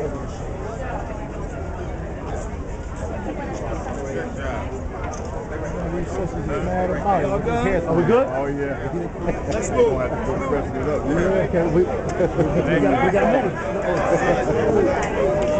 Are we good? Oh, yeah. Let's We're move. going to have to go the president up. We got a minute.